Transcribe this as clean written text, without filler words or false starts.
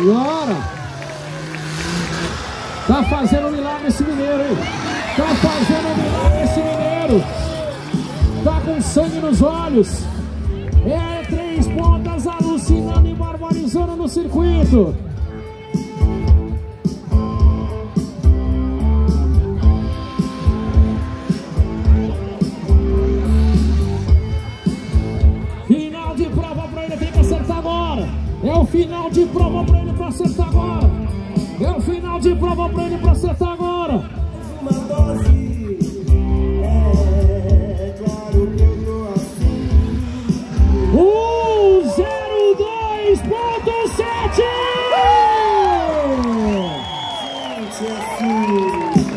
Agora. Tá fazendo um milagre esse mineiro, hein? Tá fazendo um milagre esse mineiro. Tá com sangue nos olhos. É 3 pontas alucinando e barbarizando no circuito. Final de prova pra ele, tem que acertar agora. É o final de prova pra ele pra acertar agora. É o final de prova pra ele pra acertar agora. Uma dose, é claro que eu tô assim. 102.7. Gente, assim.